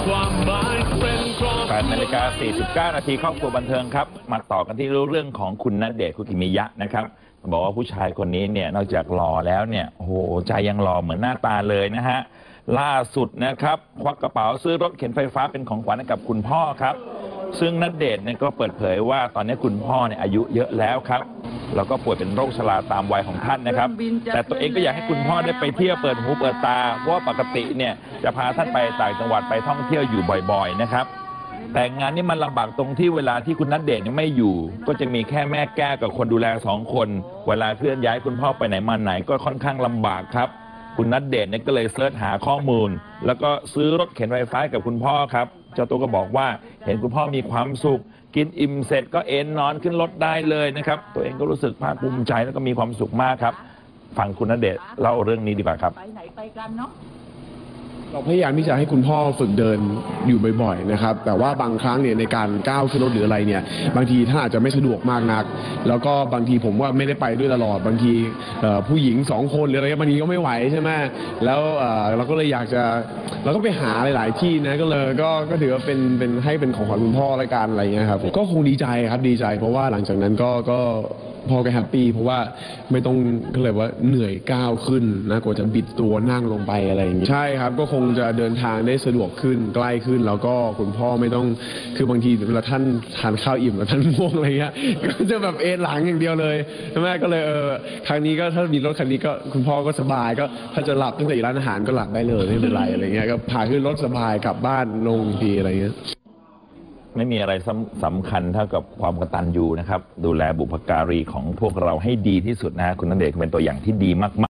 8:49 นาทีครอบครัวบันเทิงครับมาต่อกันที่เรื่องของคุณณเดชน์คุกิมิยะนะครับบอกว่าผู้ชายคนนี้เนี่ยนอกจากหล่อแล้วเนี่ยโอ้โหใจยังหล่อเหมือนหน้าตาเลยนะฮะล่าสุดนะครับควักกระเป๋าซื้อรถเข็นไฟฟ้าเป็นของขวัญให้กับคุณพ่อครับซึ่งณเดชน์เนี่ยก็เปิดเผยว่าตอนนี้คุณพ่อเนี่ยอายุเยอะแล้วครับแล้วก็ป่วยเป็นโรคชราตามวัยของท่านนะครับแต่ตัวเองก็อยากให้คุณพ่อได้ไปเที่ยวเปิดหูเปิดตาเพราะว่าปกติเนี่ยจะพาท่านไปต่างจังหวัดไปท่องเที่ยวอยู่บ่อยๆนะครับแต่งานนี้มันลำบากตรงที่เวลาที่คุณณเดชน์ไม่อยู่ก็จะมีแค่แม่แก้วกับคนดูแล2 คนเวลาเคลื่อนย้ายคุณพ่อไปไหนมาไหนก็ค่อนข้างลำบากครับคุณณเดชน์เนี่ยก็เลยเสิร์ชหาข้อมูลแล้วก็ซื้อรถเข็นไฟฟ้ากับคุณพ่อครับเจ้าตัวก็บอกว่าเห็นคุณพ่อมีความสุขกินอิ่มเสร็จก็เอนนอนขึ้นรถได้เลยนะครับตัวเองก็รู้สึกภาคภูมิใจแล้วก็มีความสุขมากครับฟังคุณณเดชน์เล่าเรื่องนี้ดีกว่าครับไปไหนไปกันเนาะเราพยายามที่จะให้คุณพ่อฝึกเดินอยู่บ่อยๆนะครับแต่ว่าบางครั้งเนี่ยในการก้าวขึ้นรถหรืออะไรเนี่ยบางทีท่านอาจจะไม่สะดวกมากนักแล้วก็บางทีผมว่าไม่ได้ไปด้วยตลอดบางทีผู้หญิง2 คนหรืออะไรบางทีก็ไม่ไหวใช่ไหมแล้วเราก็เลยอยากจะเราก็ไปหาหลายๆที่นะก็เลยก็ถือว่าเป็นให้เป็นของขวัญคุณพ่อรายการอะไรเงี้ยครับก็คงดีใจครับดีใจเพราะว่าหลังจากนั้นก็พ่อก็แฮปปี้เพราะว่าไม่ต้องก็เลยว่าเหนื่อยก้าวขึ้นนะกว่าจะบิดตัวนั่งลงไปอะไรอย่างนี้ใช่ครับก็คงจะเดินทางได้สะดวกขึ้นใกล้ขึ้นแล้วก็คุณพ่อไม่ต้องคือบางทีเวลาท่านทานข้าวอิ่มแล้วท่านง่วงอะไรเงี้ยก็จะแบบเอนหลังอย่างเดียวเลยแม่ก็เลยครั้งนี้ก็ถ้ามีรถคันนี้ก็คุณพ่อก็สบายก็ถ้าจะหลับตั้งแต่ร้านอาหารก็หลับได้เลยไม่เป็นไรอะไรเงี้ยก็พาขึ้นรถสบายกลับบ้านลงทีอะไรเงี้ยไม่มีอะไรสำคัญเท่ากับความกตัญญูนะครับดูแลบุพการีของพวกเราให้ดีที่สุดนะคุณณเดชน์เป็นตัวอย่างที่ดีมากๆ